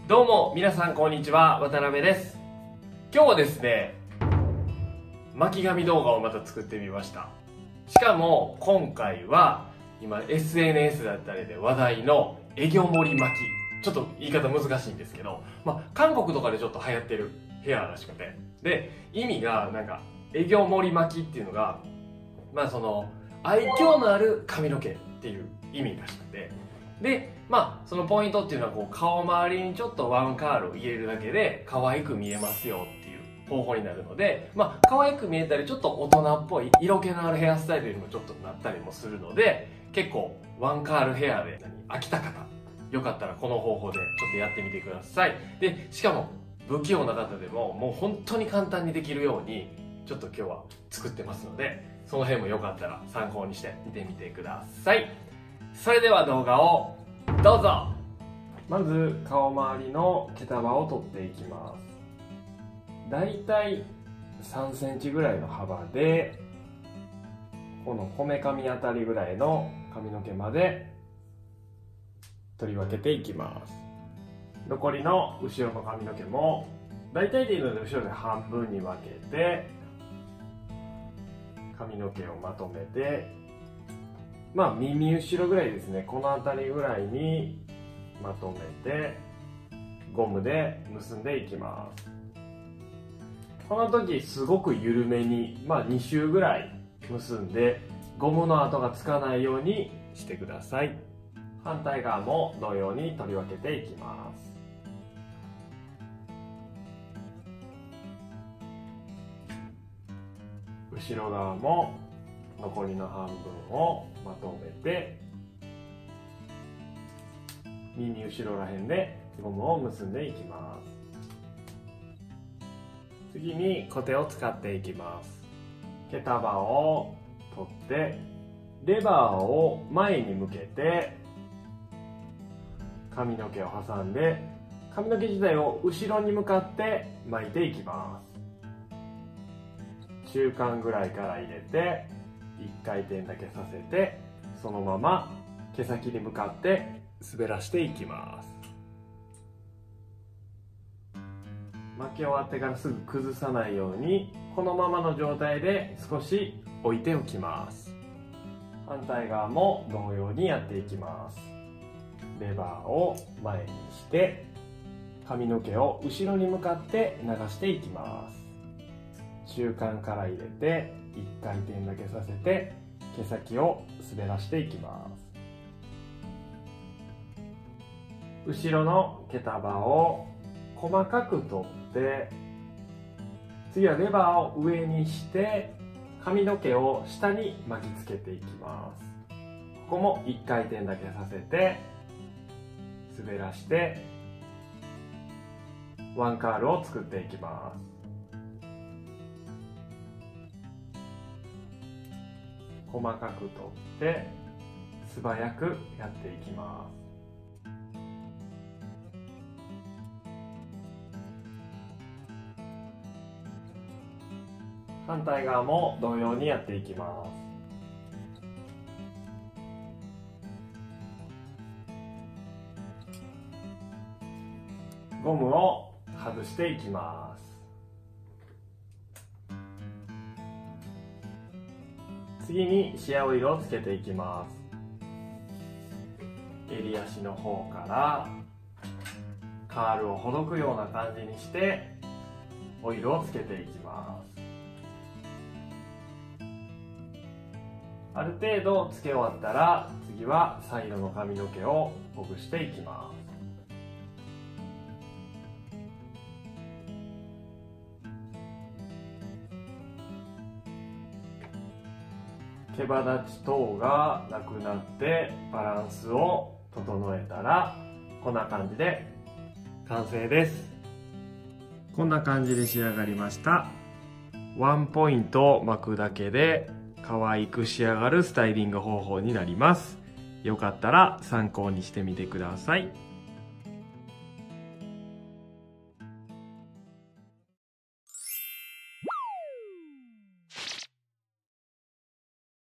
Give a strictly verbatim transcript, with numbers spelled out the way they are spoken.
どうも皆さんこんにちは、渡辺です。今日はですね、巻き髪動画をまた作ってみました。しかも今回は今 エスエヌエス だったりで話題のえぎょもり巻き、ちょっと言い方難しいんですけど、まあ、韓国とかでちょっと流行ってるヘアらしくて、で意味がなんかえぎょもり巻きっていうのが、まあその愛嬌のある髪の毛っていう意味らしくて、でまあそのポイントっていうのはこう顔周りにちょっとワンカールを入れるだけで可愛く見えますよっていう方法になるので、まあ可愛く見えたりちょっと大人っぽい色気のあるヘアスタイルにもちょっとなったりもするので、結構ワンカールヘアで飽きた方よかったらこの方法でちょっとやってみてください。でしかも不器用な方でももう本当に簡単にできるようにちょっと今日は作ってますので、その辺もよかったら参考にして見てみてください。それでは動画をどうぞ。まず顔周りの毛束を取っていきます。だいたいさんセンチぐらいの幅で、このこめかみあたりぐらいの髪の毛まで取り分けていきます。残りの後ろの髪の毛もだいたいでいいので後ろで半分に分けて髪の毛をまとめて、まあ耳後ろぐらいですね、この辺りぐらいにまとめてゴムで結んでいきます。この時すごく緩めに、まあに周ぐらい結んでゴムの跡がつかないようにしてください。反対側も同様に取り分けていきます。後ろ側も残りの半分をまとめて耳後ろらへんでゴムを結んでいきます。次にコテを使っていきます。毛束を取ってレバーを前に向けて髪の毛を挟んで髪の毛自体を後ろに向かって巻いていきます。中間ぐらいから入れていっかい転だけさせて、そのまま毛先に向かって滑らしていきます。巻き終わってからすぐ崩さないようにこのままの状態で少し置いておきます。反対側も同様にやっていきます。レバーを前にして髪の毛を後ろに向かって流していきます。中間から入れていっかい転だけさせて毛先を滑らしていきます。後ろの毛束を細かく取って次はレバーを上にして髪の毛を下に巻きつけていきます。ここもいっかい転だけさせて滑らしてワンカールを作っていきます。細かく取って素早くやっていきます。反対側も同様にやっていきます。ゴムを外していきます。次にシアオイルをつけていきます。襟足の方からカールをほどくような感じにしてオイルをつけていきます。ある程度つけ終わったら次はサイドの髪の毛をほぐしていきます。毛羽立ち等がなくなってバランスを整えたらこんな感じで完成です。こんな感じで仕上がりました。ワンポイント巻くだけで可愛く仕上がるスタイリング方法になります。よかったら参考にしてみてください。